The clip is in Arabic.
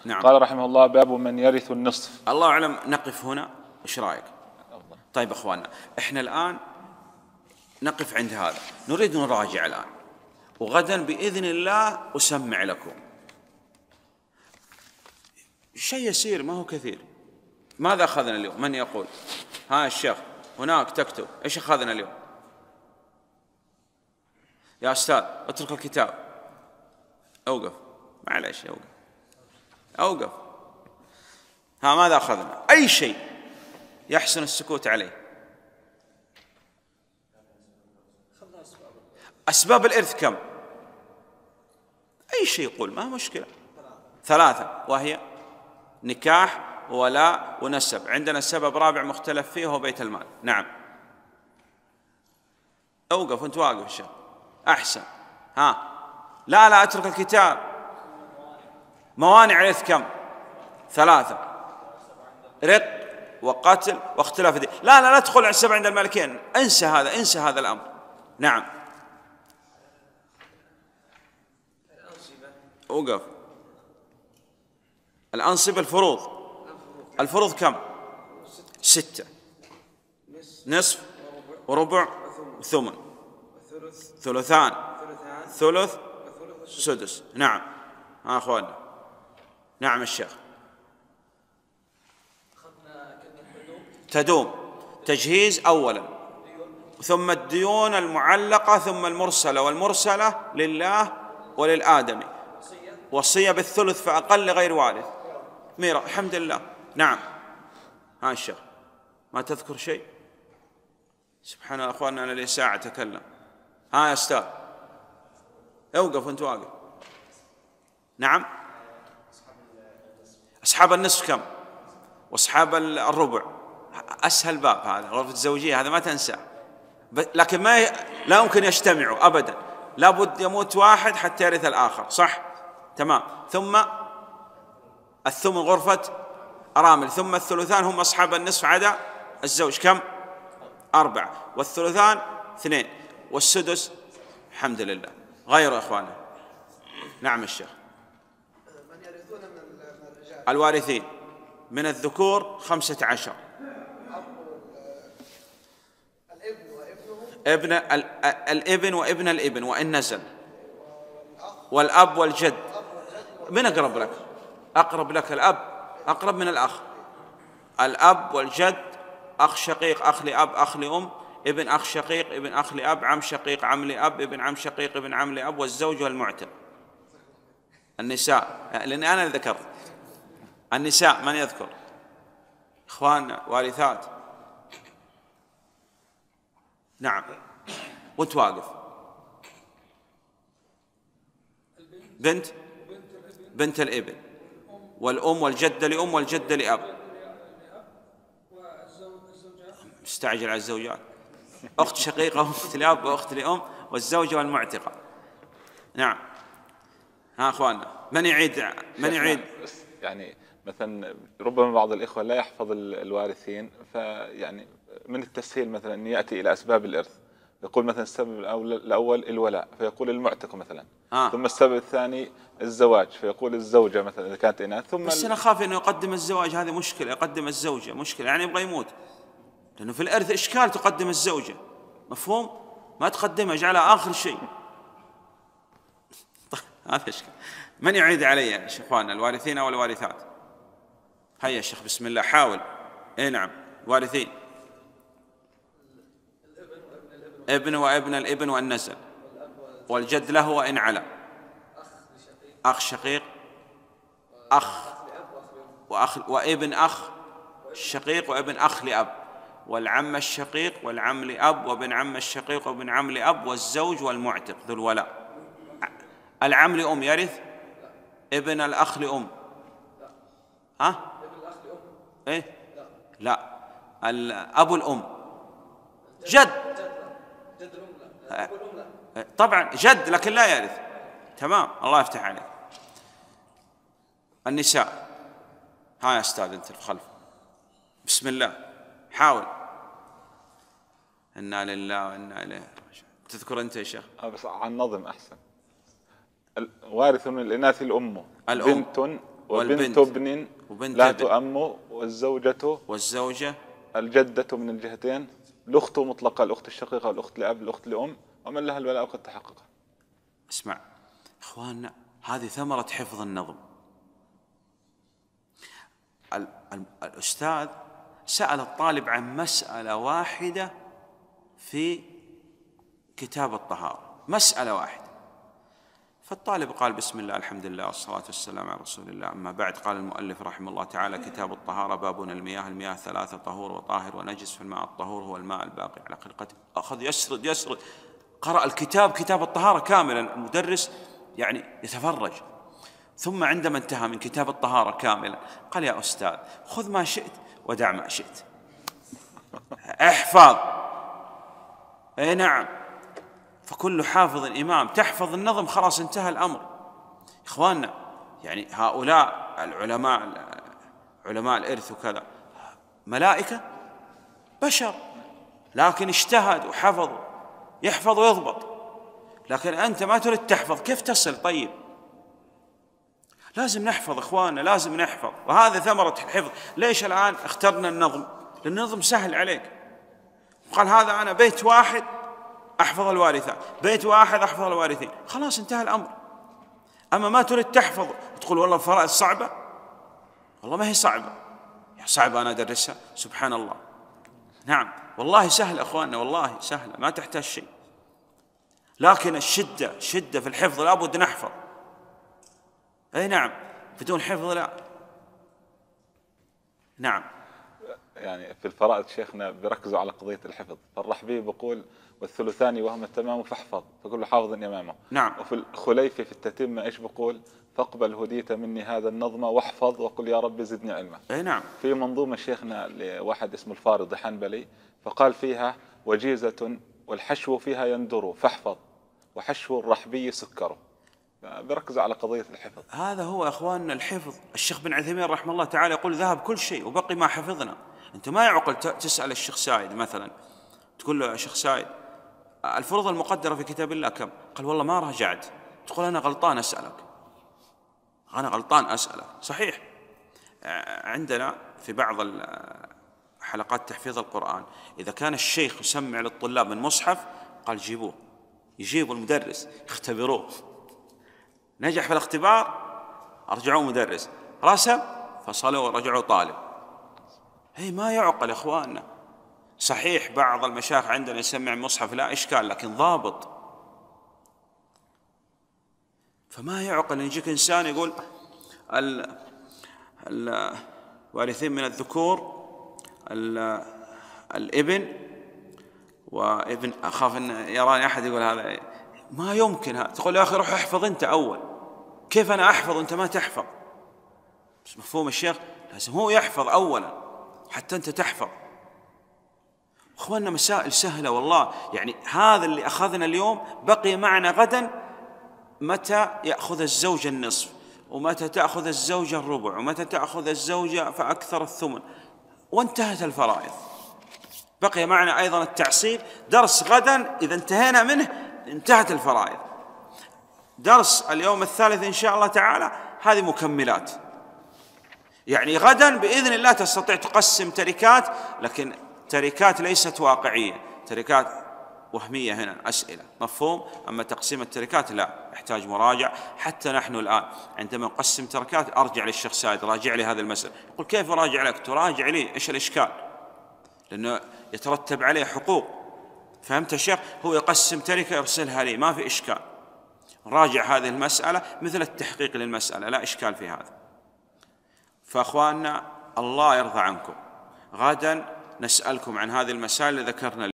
نعم. قال رحمه الله: باب من يرث النصف. الله أعلم، نقف هنا، إيش رأيك؟ طيب أخواننا، إحنا الآن نقف عند هذا، نريد نراجع الآن، وغدا بإذن الله أسمع لكم شيء يسير ما هو كثير. ماذا أخذنا اليوم؟ من يقول؟ ها الشيخ هناك تكتب، إيش أخذنا اليوم؟ يا أستاذ اترك الكتاب، أوقف، معلش أوقف. ها ماذا أخذنا؟ أي شيء يحسن السكوت عليه. أسباب الإرث كم؟ أي شيء يقول، ما مشكلة. 3، وهي نكاح وولاء ونسب. عندنا سبب رابع مختلف فيه وهو بيت المال. نعم. أوقف، أنت واقف الشيخ، أحسن. ها لا أترك الكتاب. موانع الإرث كم؟ 3: رق وقتل واختلاف الدين. لا تدخل على السبع عند المالكين، انسى هذا الأمر. نعم. أوقف. الأنصبة، الفروض كم؟ 6: نصف وربع وثمن، ثلثان، ثلث، سدس. نعم. ها أخواننا. نعم الشيخ. تدوم تجهيز أولا، ثم الديون المعلقة، ثم المرسلة، والمرسلة لله وللآدمي، وصية بالثلث فأقل غير وارث، ميرا. الحمد لله. نعم. ها الشيخ، ما تذكر شيء؟ سبحان الله أخواننا، أنا لي ساعة أتكلم. ها يا أستاذ اوقف، أنت واقف. نعم. أصحاب النصف كم؟ وأصحاب الربع. أسهل باب هذا، غرفة الزوجية، هذا ما تنسى. لكن لا يمكن يجتمعوا أبدا، لابد يموت واحد حتى يرث الآخر، صح؟ تمام. ثم الثمن غرفة أرامل، ثم الثلثان هم أصحاب النصف عدا الزوج، كم؟ 4، والثلثان 2، والسدس الحمد لله غير إخوانه. نعم الشيخ. من يرثون من الرجال؟ الوارثين من الذكور 15: الابن وابن الابن وإن نزل، والأب والجد. من أقرب لك؟ أقرب لك الأب، أقرب من الأخ. الأب والجد، أخ شقيق، أخ لأب، أخ لأم، ابن أخ شقيق، ابن أخ لأب، عم شقيق، عم لأب، ابن عم شقيق، ابن عم لأب، والزوج والمعتق. النساء، لأني أنا ذكرت النساء، من يذكر؟ إخواننا وارثات. نعم. وانت واقف. بنت الابن، والأم، والجدة لأم، والجدة لأب. مستعجل على الزوجات. أخت شقيقة، أخت لأب، وأخت لأم، والزوجة والمعتقة. نعم. ها أخواننا، من يعيد؟ يعني مثلا ربما بعض الإخوة لا يحفظ الوارثين، فيعني من التسهيل مثلا أن يأتي إلى أسباب الإرث، يقول مثلا السبب الأول الولاء فيقول المعتق مثلا، ثم السبب الثاني الزواج فيقول الزوجة مثلا إذا كانت إناث، ثم بس أنا أخاف أنه يقدم الزواج، هذه مشكلة. يقدم الزوجة مشكلة، يعني يبغى يموت، لأنه في الإرث إشكال تقدم الزوجة، مفهوم؟ ما تقدمها، اجعلها آخر شيء. هذا إشكال. من يعيد علي يا إخواننا، الوارثين أو الوارثات؟ هيا يا شيخ، بسم الله، حاول. نعم. وارثين: ابن وابن الابن وإن نزل، والجد له وإن علا، أخ شقيق، وابن أخ شقيق، وابن أخ لأب، والعم الشقيق، والعم لأب، وابن عم الشقيق، وابن عم لأب، والزوج والمعتق ذو الولاء. العم لأم يرث؟ ابن الأخ لأم؟ ها؟ إيه؟ لا. أبو الأم جد، طبعا جد، لكن لا يرث. تمام، الله يفتح عليك. النساء. ها يا أستاذ أنت الخلف، بسم الله، حاول. إنا لله وإنا إليه. تذكر أنت يا شيخ؟ بس عن نظم أحسن. وارث من الإناث الأم، بنت وبنت ابن لا تؤم، والزوجة الجدة من الجهتين، الأخت مطلقة، الأخت الشقيقة والأخت لأب الأخت لأم، ومن لها الولاء قد تحقق. اسمع إخواننا، هذه ثمرة حفظ النظم. الأستاذ سأل الطالب عن مسألة واحدة في كتاب الطهارة، مسألة واحدة، فالطالب قال بسم الله الحمد لله والصلاة والسلام على رسول الله، أما بعد. قال المؤلف رحمه الله تعالى: كتاب الطهارة، بابنا المياه. المياه ثلاثة: طهور وطاهر ونجس، فالماء الطهور هو الماء الباقي على خلقته. أخذ يسرد قرأ الكتاب، كتاب الطهارة كاملا، المدرس يعني يتفرج. ثم عندما انتهى من كتاب الطهارة كاملا قال: يا أستاذ خذ ما شئت ودع ما شئت، احفظ. أي نعم، فكل حافظ إمام. تحفظ النظم خلاص انتهى الأمر. إخواننا يعني هؤلاء العلماء، علماء الإرث وكذا، ملائكة بشر، لكن اجتهد وحفظ، يحفظ ويضبط. لكن أنت ما تريد تحفظ، كيف تصل؟ طيب لازم نحفظ إخواننا، لازم نحفظ، وهذا ثمرة الحفظ. ليش الآن اخترنا النظم؟ لأن النظم سهل عليك. قال هذا أنا بيت واحد أحفظ الوارثات، بيت واحد أحفظ الوارثين، خلاص انتهى الأمر. أما ما تريد تحفظ تقول والله الفرائض صعبة، والله ما هي صعبة، يا صعبة أنا أدرسها، سبحان الله. نعم والله سهل أخواننا، والله سهلة، ما تحتاج شيء. لكن الشدة في الحفظ، لابد نحفظ. أي نعم، بدون حفظ لا. نعم. يعني في الفرائض شيخنا بيركزوا على قضية الحفظ، فالرحبي بيقول: والثلثان وهم التمام فاحفظ فكل حافظ إمامه. نعم. وفي الخليفي في التتمة إيش بيقول؟ فاقبل هديت مني هذا النظم واحفظ وقل يا رب زدني علما. أي نعم. في منظومة شيخنا لواحد اسمه الفارض حنبلي، فقال فيها: وجيزة والحشو فيها يندر فاحفظ، وحشو الرحبي سكره. بركز على قضية الحفظ. هذا هو أخواننا الحفظ. الشيخ بن عثيمين رحمه الله تعالى يقول: ذهب كل شيء وبقي ما حفظنا. أنت ما يعقل تسأل الشيخ سايد مثلا، تقول له: يا شيخ سايد الفروض المقدرة في كتاب الله كم؟ قال: والله ما راجعت. تقول: أنا غلطان أسألك، أنا غلطان أسألك. صحيح عندنا في بعض حلقات تحفيظ القرآن إذا كان الشيخ يسمع للطلاب من مصحف، قال جيبوه، يجيبوا المدرس يختبروه، نجح في الاختبار أرجعوه مدرس، رسم فصلوا ورجعوا طالب. هي ما يعقل يا إخواننا. صحيح بعض المشايخ عندنا يسمع المصحف لا إشكال، لكن ضابط. فما يعقل أن يجيك إنسان يقول الوارثين من الذكور الابن وابن، أخاف أن يراني أحد يقول هذا ما يمكن. هذا تقول يا أخي روح احفظ أنت أول. كيف أنا أحفظ وأنت ما تحفظ؟ بس مفهوم الشيخ، لازم هو يحفظ أولا حتى أنت تحفظ. أخواننا مسائل سهلة والله. يعني هذا اللي أخذنا اليوم بقي معنا غدا. متى يأخذ الزوج النصف، ومتى تأخذ الزوجة الربع، ومتى تأخذ الزوجة فأكثر الثمن، وانتهت الفرائض. بقي معنا أيضا التعصيب، درس غدا إذا انتهينا منه انتهت الفرائض. درس اليوم الثالث إن شاء الله تعالى هذه مكملات. يعني غدا بإذن الله تستطيع تقسم تركات، لكن تركات ليست واقعية، تركات وهمية هنا، أسئلة، مفهوم؟ أما تقسيم التركات لا، يحتاج مراجع. حتى نحن الآن عندما نقسم تركات أرجع للشيخ سعد راجع لي هذا المسألة. يقول كيف أراجع لك؟ تراجع لي، إيش الإشكال؟ لأنه يترتب عليه حقوق. فهمت يا شيخ؟ هو يقسم تركة يرسلها لي، ما في إشكال. راجع هذه المسألة مثل التحقيق للمسألة، لا إشكال في هذا. فأخواننا الله يرضى عنكم، غدا نسألكم عن هذه المسائل اللي ذكرنا